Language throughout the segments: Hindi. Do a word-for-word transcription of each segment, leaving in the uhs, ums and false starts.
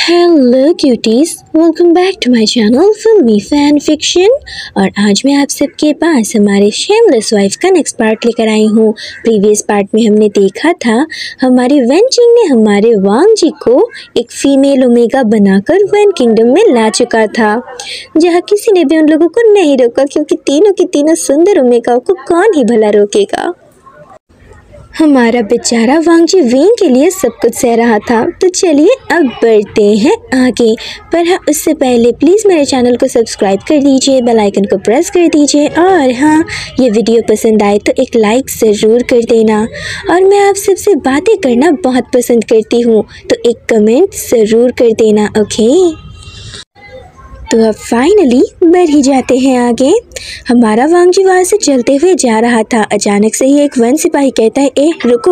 Hello cuties, welcome back to my channel filmy fan fiction. और आज मैं आप सबके पास हमारे शेमलेस वाइफ का नेक्स्ट पार्ट लेकर आई हूँ। प्रीवियस पार्ट में हमने देखा था हमारी वेन चिंग ने हमारे वांग जी को एक फीमेल ओमेगा बनाकर वेन किंगडम में ला चुका था, जहाँ किसी ने भी उन लोगों को नहीं रोका, क्योंकि तीनों के तीनों सुंदर ओमेगा को कौन ही भला रोकेगा। हमारा बेचारा वांग जी वेन के लिए सब कुछ सह रहा था। तो चलिए अब बढ़ते हैं आगे, पर हाँ उससे पहले प्लीज़ मेरे चैनल को सब्सक्राइब कर दीजिए, बेल आइकन को प्रेस कर दीजिए, और हाँ ये वीडियो पसंद आए तो एक लाइक ज़रूर कर देना। और मैं आप सबसे बातें करना बहुत पसंद करती हूँ, तो एक कमेंट ज़रूर कर देना, ओके। तो अब फाइनली बढ़ ही जाते हैं आगे। हमारा वांग जी वहाँ से चलते हुए जा रहा था। अचानक से ही एक वन सिपाही कहता है, ए रुको।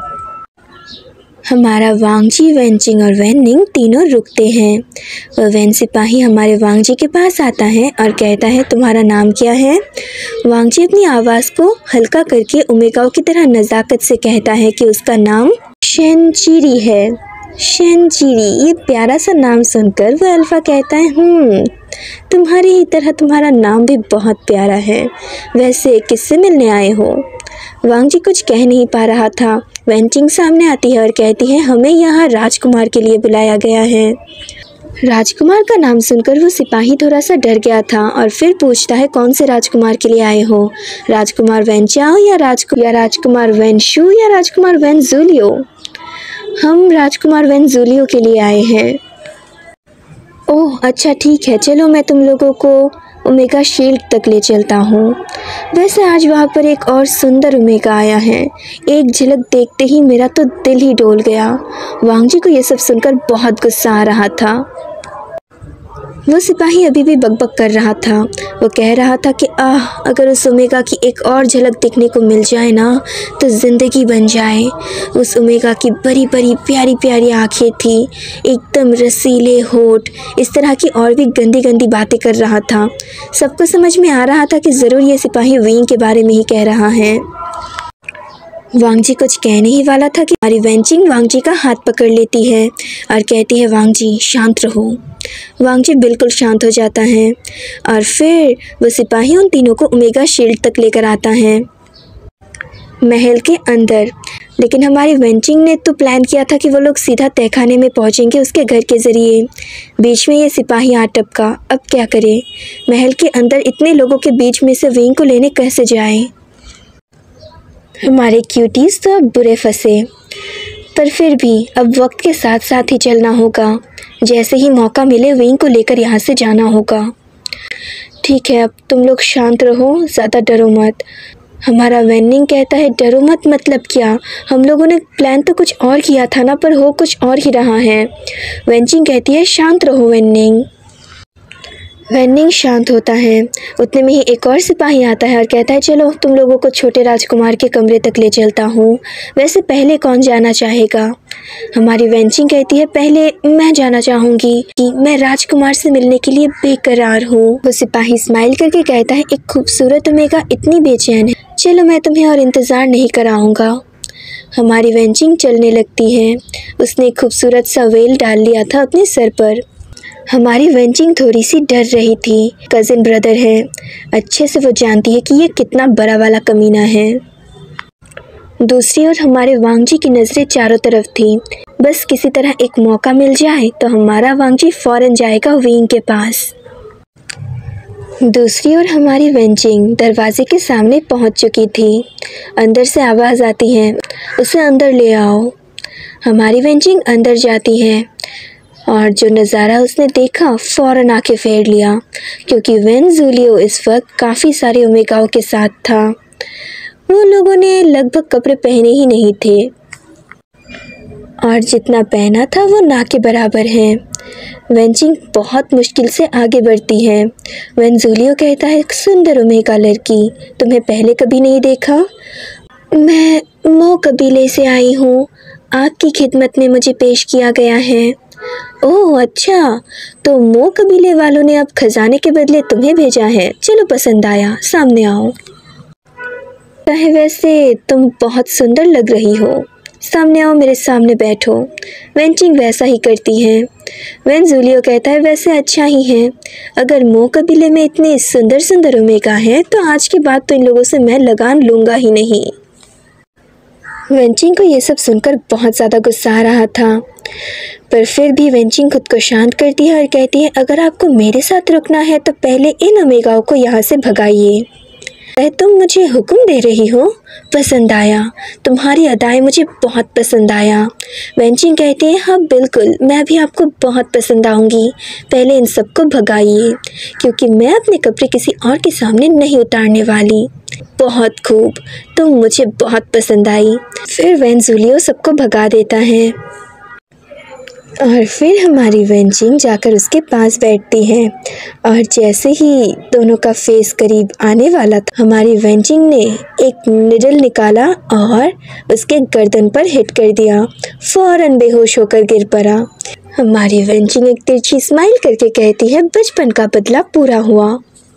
हमारा वांग जी, वेन चिंग और वेन निंग तीनों रुकते हैं। वह वेन सिपाही हमारे वांग जी के पास आता है और कहता है, तुम्हारा नाम क्या है? वांग जी अपनी आवाज़ को हल्का करके ओमेगाओं की तरह नज़ाकत से कहता है कि उसका नाम शेनचिरी है। शेनचिरी, ये प्यारा सा नाम सुनकर वह अल्फा कहता है, हम्म तुम्हारी ही तरह तुम्हारा नाम भी बहुत प्यारा है। वैसे किससे मिलने आए हो? वांग जी कुछ कह नहीं पा रहा था। वेन चिंग सामने आती है और कहती है, हमें यहाँ राजकुमार के लिए बुलाया गया है। राजकुमार का नाम सुनकर वो सिपाही थोड़ा सा डर गया था और फिर पूछता है, कौन से राजकुमार के लिए आए हो? राजकुमार वेन चाओ या राजकु या राजकुमार वेन शू या राजकुमार वेन जूलियो? हम राजकुमार वेन जूलियो के लिए आए हैं। ओह अच्छा ठीक है, चलो मैं तुम लोगों को ओमेगा शील्ड तक ले चलता हूँ। वैसे आज वहाँ पर एक और सुंदर ओमेगा आया है। एक झलक देखते ही मेरा तो दिल ही डोल गया। वांग जी को ये सब सुनकर बहुत गुस्सा आ रहा था। वो सिपाही अभी भी बकबक कर रहा था। वो कह रहा था कि आह, अगर उस ओमेगा की एक और झलक देखने को मिल जाए ना तो ज़िंदगी बन जाए। उस ओमेगा की बड़ी बड़ी प्यारी प्यारी आँखें थी, एकदम रसीले होठ, इस तरह की और भी गंदी गंदी बातें कर रहा था। सबको समझ में आ रहा था कि ज़रूर ये सिपाही वेन के बारे में ही कह रहा है। वांग जी कुछ कहने ही वाला था कि हमारी वेन चिंग वांग जी का हाथ पकड़ लेती है और कहती है, वांग जी शांत रहो। वांग जी बिल्कुल शांत हो जाता है और फिर वो सिपाही उन तीनों को ओमेगा शील्ड तक लेकर आता है, महल के अंदर। लेकिन हमारी वेन चिंग ने तो प्लान किया था कि वो लोग सीधा तहखाने में पहुंचेंगे उसके घर के ज़रिए। बीच में ये सिपाही आ टपका। अब क्या करे? महल के अंदर इतने लोगों के बीच में से वेन को लेने कैसे जाए? हमारे क्यूटीज़ तो अब बुरे फंसे, पर फिर भी अब वक्त के साथ साथ ही चलना होगा। जैसे ही मौका मिले वेन को लेकर यहाँ से जाना होगा। ठीक है, अब तुम लोग शांत रहो, ज़्यादा डरो मत। हमारा वेन निंग कहता है, डरो मत मतलब क्या? हम लोगों ने प्लान तो कुछ और किया था ना, पर हो कुछ और ही रहा है। वेन चिंग कहती है, शांत रहो वेन निंग। वेन निंग शांत होता है। उतने में ही एक और सिपाही आता है और कहता है, चलो तुम लोगों को छोटे राजकुमार के कमरे तक ले चलता हूँ। वैसे पहले कौन जाना चाहेगा? हमारी वेन चिंग कहती है, पहले मैं जाना चाहूँगी कि मैं राजकुमार से मिलने के लिए बेकरार हूँ। वो सिपाही स्माइल करके कहता है, एक खूबसूरत ओमेगा इतनी बेचैन है, चलो मैं तुम्हें और इंतज़ार नहीं कराऊँगा। हमारी वेन चिंग चलने लगती है। उसने एक खूबसूरत सा वेल डाल लिया था अपने सर पर। हमारी वेन चिंग थोड़ी सी डर रही थी। कज़िन ब्रदर है, अच्छे से वो जानती है कि ये कितना बड़ा वाला कमीना है। दूसरी ओर हमारे वांग जी की नज़रें चारों तरफ थी। बस किसी तरह एक मौका मिल जाए तो हमारा वांग जी फ़ौरन जाएगा वेन के पास। दूसरी ओर हमारी वेन चिंग दरवाजे के सामने पहुंच चुकी थी। अंदर से आवाज़ आती है, उसे अंदर ले आओ। हमारी वेन चिंग अंदर जाती है और जो नज़ारा उसने देखा फ़ौरन आके फेर लिया, क्योंकि वेन जूलियो इस वक्त काफ़ी सारे ओमेगाओं के साथ था। वो लोगों ने लगभग कपड़े पहने ही नहीं थे और जितना पहना था वो ना के बराबर है। वेन चिंग बहुत मुश्किल से आगे बढ़ती है। वेन जूलियो कहता है, सुंदर ओमेगा लड़की, तुम्हें पहले कभी नहीं देखा। मैं मो कबीले से आई हूँ, आपकी खिदमत में मुझे पेश किया गया है। ओह अच्छा, तो मो कबीले वालों ने अब खजाने के बदले तुम्हें भेजा है। चलो पसंद आया, सामने आओ। कहे वैसे तुम बहुत सुंदर लग रही हो, सामने आओ, मेरे सामने बैठो। वेन चिंग वैसा ही करती है। वैन जूलियो कहता है वैसे अच्छा ही है, अगर मो कबीले में इतने सुंदर सुंदर ओमेगा हैं तो आज के बाद तो इन लोगों से मैं लगान लूँगा ही नहीं। वेंचिंग को ये सब सुनकर बहुत ज़्यादा गुस्सा आ रहा था, पर फिर भी वेंचिंग खुद को शांत करती है और कहती है अगर आपको मेरे साथ रुकना है तो पहले इन ओमेगाओं को यहाँ से भगाइए। तुम मुझे हुक्म दे रही हो? पसंद आया, तुम्हारी अदाएं मुझे बहुत पसंद आया। वेंचिंग कहती है हाँ बिल्कुल, मैं भी आपको बहुत पसंद आऊँगी, पहले इन सबको भगाइए क्योंकि मैं अपने कपड़े किसी और के सामने नहीं उतारने वाली। बहुत खूब, तुम मुझे बहुत पसंद आई। फिर वैन जूलियो सबको भगा देता है और फिर हमारी वेंचिंग जाकर उसके पास बैठती है और जैसे ही दोनों का फेस करीब आने वाला था, हमारी वेंचिंग ने एक निडल निकाला और उसके गर्दन पर हिट कर दिया। फौरन बेहोश होकर गिर पड़ा। हमारी वेंचिंग एक तिरछी स्माइल करके कहती है बचपन का बदला पूरा हुआ।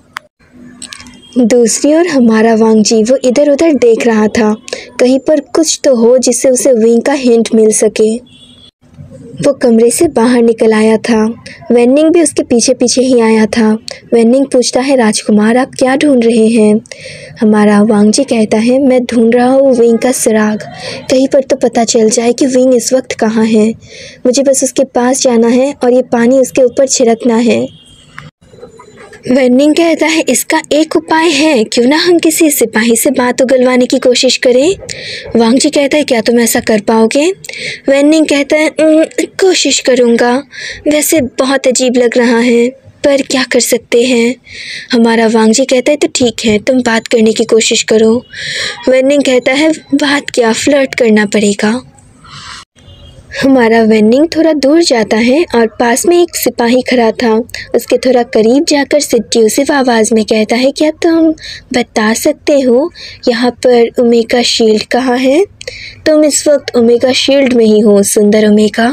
दूसरी ओर हमारा वांगजी वो इधर उधर देख रहा था, कहीं पर कुछ तो हो जिससे उसे विंग का हिंट मिल सके। वो कमरे से बाहर निकल आया था। वेनिंग भी उसके पीछे पीछे ही आया था। वेनिंग पूछता है राजकुमार आप क्या ढूंढ रहे हैं? हमारा वांगजी कहता है मैं ढूंढ रहा हूँ विंग का सुराग, कहीं पर तो पता चल जाए कि विंग इस वक्त कहाँ है। मुझे बस उसके पास जाना है और ये पानी उसके ऊपर छिड़कना है। वेनिंग कहता है इसका एक उपाय है, क्यों ना हम किसी सिपाही से बात उगलवाने की कोशिश करें। वांगजी कहता है क्या तुम ऐसा कर पाओगे? वेनिंग कहता है कोशिश करूँगा, वैसे बहुत अजीब लग रहा है पर क्या कर सकते हैं। हमारा वांगजी कहता है तो ठीक है, तुम बात करने की कोशिश करो। वेनिंग कहता है बात क्या, फ्लर्ट करना पड़ेगा। हमारा वेनिंग थोड़ा दूर जाता है और पास में एक सिपाही खड़ा था। उसके थोड़ा करीब जाकर सिट्यूसिव आवाज़ में कहता है क्या तुम बता सकते हो यहाँ पर ओमेगा शील्ड कहाँ है? तुम इस वक्त ओमेगा शील्ड में ही हो सुंदर ओमेगा।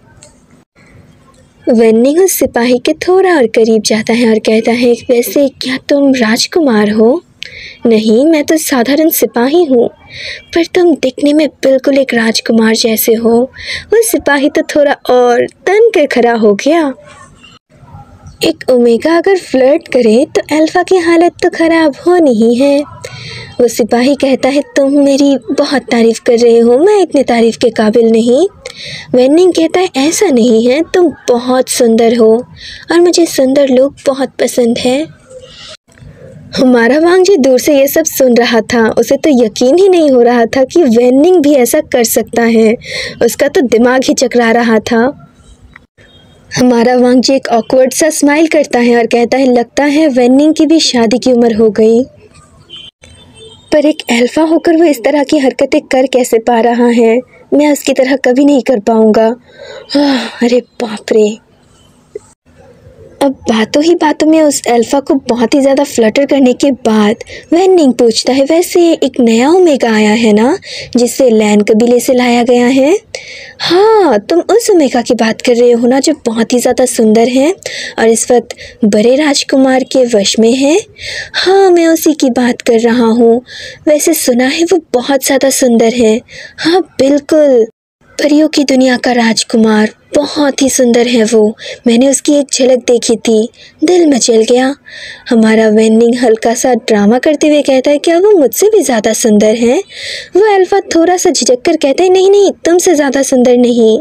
वेनिंग उस सिपाही के थोड़ा और करीब जाता है और कहता है वैसे क्या तुम राजकुमार हो? नहीं, मैं तो साधारण सिपाही हूँ, पर तुम दिखने में बिल्कुल एक राजकुमार जैसे हो। वो सिपाही तो थोड़ा और तन कर खड़ा हो गया। एक ओमेगा अगर फ्लर्ट करे तो अल्फा की हालत तो खराब होनी ही है। वो सिपाही कहता है तुम मेरी बहुत तारीफ कर रहे हो, मैं इतने तारीफ के काबिल नहीं। वेनिंग कहता है ऐसा नहीं है, तुम बहुत सुंदर हो और मुझे सुंदर लोग बहुत पसंद है। हमारा वांगजी दूर से ये सब सुन रहा था। उसे तो यकीन ही नहीं हो रहा था कि वेनिंग भी ऐसा कर सकता है। उसका तो दिमाग ही चकरा रहा था। हमारा वांगजी एक ऑकवर्ड सा स्माइल करता है और कहता है लगता है वेनिंग की भी शादी की उम्र हो गई, पर एक अल्फा होकर वो इस तरह की हरकतें कर कैसे पा रहा है? मैं उसकी तरह कभी नहीं कर पाऊंगा। अरे बाप रे। अब बातों ही बातों में उस अल्फा को बहुत ही ज़्यादा फ्लटर करने के बाद वेनिंग पूछता है वैसे एक नया ओमेगा आया है ना जिसे लैन कबीले से लाया गया है? हाँ, तुम उस ओमेगा की बात कर रहे हो ना जो बहुत ही ज़्यादा सुंदर है और इस वक्त बड़े राजकुमार के वश में है? हाँ, मैं उसी की बात कर रहा हूँ। वैसे सुना है वो बहुत ज़्यादा सुंदर है। हाँ बिल्कुल, परियों की दुनिया का राजकुमार, बहुत ही सुंदर है वो। मैंने उसकी एक झलक देखी थी, दिल मचल गया। हमारा वेनिंग हल्का सा ड्रामा करते हुए कहता है क्या वो मुझसे भी ज़्यादा सुंदर है? वो अल्फा थोड़ा सा झिझक कर कहता है नहीं नहीं, तुमसे ज़्यादा सुंदर नहीं।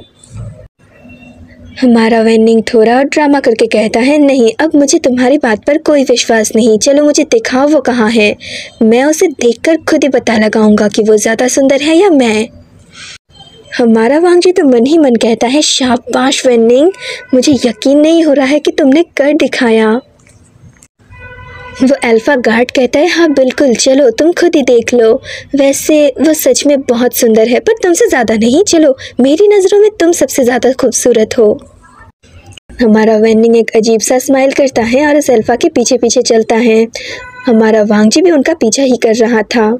हमारा वेनिंग थोड़ा और ड्रामा करके कहता है नहीं, अब मुझे तुम्हारी बात पर कोई विश्वास नहीं। चलो मुझे दिखाओ वो कहाँ है, मैं उसे देखकर खुद ही पता लगाऊंगा कि वो ज़्यादा सुंदर है या मैं। हमारा वांगजी तो मन ही मन कहता है शाबाश वेनिंग, मुझे यकीन नहीं हो रहा है कि तुमने कर दिखाया। वो अल्फा गार्ड कहता है हाँ बिल्कुल, चलो तुम खुद ही देख लो। वैसे वो सच में बहुत सुंदर है, पर तुमसे ज़्यादा नहीं। चलो, मेरी नज़रों में तुम सबसे ज़्यादा खूबसूरत हो। हमारा वेनिंग एक अजीब सा स्माइल करता है और उस अल्फा के पीछे पीछे चलता है। हमारा वांगजी भी उनका पीछा ही कर रहा था।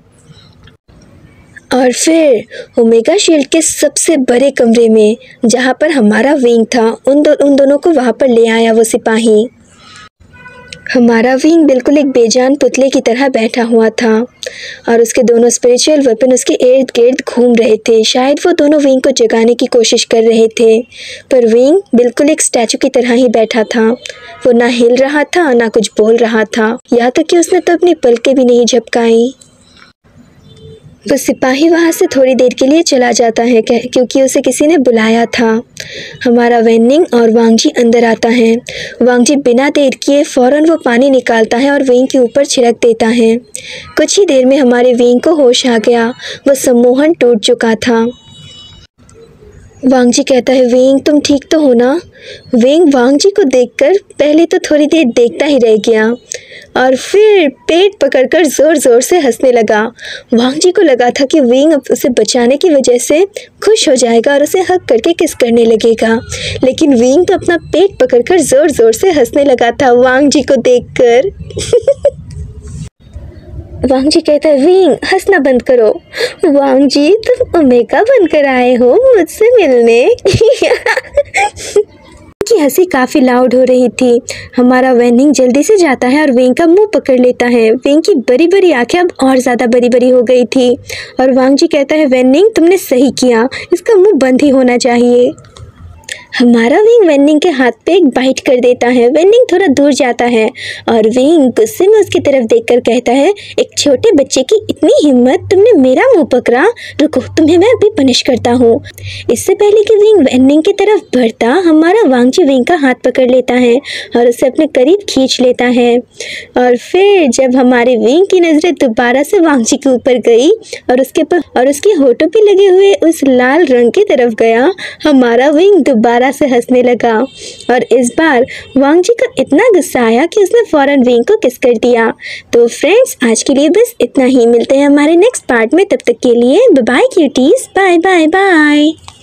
और फिर ओमेगा शील्ड के सबसे बड़े कमरे में जहाँ पर हमारा विंग था, उन दो उन दोनों को वहाँ पर ले आया वो सिपाही। हमारा विंग बिल्कुल एक बेजान पुतले की तरह बैठा हुआ था और उसके दोनों स्पिरिचुअल वेपन उसके इर्द गिर्द घूम रहे थे। शायद वो दोनों विंग को जगाने की कोशिश कर रहे थे, पर विंग बिल्कुल एक स्टैचू की तरह ही बैठा था। वो ना हिल रहा था ना कुछ बोल रहा था, यहाँ तक कि उसने तो अपनी पलकें भी नहीं झपकाई। वो सिपाही वहाँ से थोड़ी देर के लिए चला जाता है क्योंकि उसे किसी ने बुलाया था। हमारा वेन्निंग और वांगजी अंदर आता है। वांगजी बिना देर किए फ़ौरन वो पानी निकालता है और विंग के ऊपर छिड़क देता है। कुछ ही देर में हमारे विंग को होश आ गया। वो सम्मोहन टूट चुका था। वांगजी कहता है, विंग तुम ठीक तो हो ना? विंग वांगजी को देखकर पहले तो थोड़ी देर देखता ही रह गया और फिर पेट पकड़कर ज़ोर ज़ोर से हंसने लगा। वांगजी को लगा था कि विंग अब उसे बचाने की वजह से खुश हो जाएगा और उसे हक करके किस करने लगेगा, लेकिन विंग तो अपना पेट पकड़कर ज़ोर ज़ोर से हंसने लगा था वांगजी को देखकर। वांगजी कहता है, विंग हंसना बंद करो। वांगजी तुम ओमेगा बनकर आए हो मुझसे मिलने। की हंसी काफ़ी लाउड हो रही थी। हमारा वेनिंग जल्दी से जाता है और विंग का मुंह पकड़ लेता है। विंग की बड़ी बड़ी आंखें अब और ज़्यादा बड़ी बड़ी हो गई थी और वांगजी कहता है, वेनिंग तुमने सही किया, इसका मुंह बंद ही होना चाहिए। हमारा विंग वेनिंग के हाथ पे एक बाइट कर देता है। वेनिंग थोड़ा दूर जाता है और विंग गुस्से में उसकी तरफ देखकर कहता है, एक छोटे बच्चे की इतनी हिम्मत, तुमने मेरा मुंह पकड़ा, रुको तुम्हें मैं अभी पनिश करता हूँ। इससे पहले कि विंग वेनिंग की तरफ बढ़ता, हमारा वांगजी विंग का हाथ पकड़ लेता है और उसे अपने करीब खींच लेता है। और फिर जब हमारे विंग की नज़रें दोबारा से वांगजी के ऊपर गई और उसके पर और उसके होठों पे लगे हुए उस लाल रंग की तरफ गया, हमारा विंग दोबारा से हंसने लगा और इस बार वांगजी को इतना गुस्सा आया कि उसने फौरन विंग को किस कर दिया। तो फ्रेंड्स, आज के लिए बस इतना ही। मिलते हैं हमारे नेक्स्ट पार्ट में, तब तक के लिए bye bye cuties, bye bye bye.